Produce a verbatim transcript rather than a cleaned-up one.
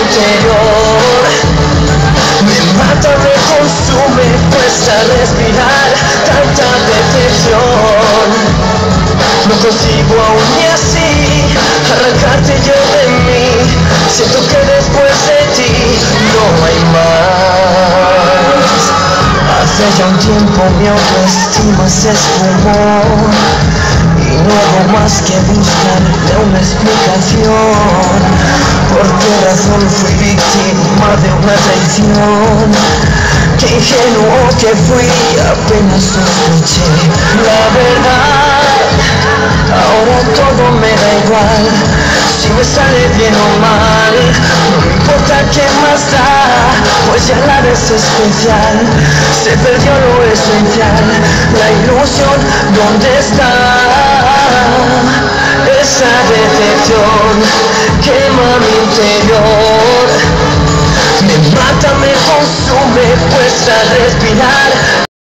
interior. Me mata, me consume, cuesta respirar tanta decepción. No consigo aún y así arrancarte yo de mí. Siento que después de ti no hay más. Hace ya un tiempo mi autoestima se esfumó y no hago más que buscarle una explicación. ¿Por qué razón fui víctima de una traición? Qué ingenuo que fui, apenas sospeché la verdad. Ahora todo me da igual, si me sale bien o mal. No me importa qué más da, pues ya nada es especial. Se perdió lo esencial, la ilusión, ¿dónde está? Esa decepción quema mi interior. Me mata, me consume, cuesta respirar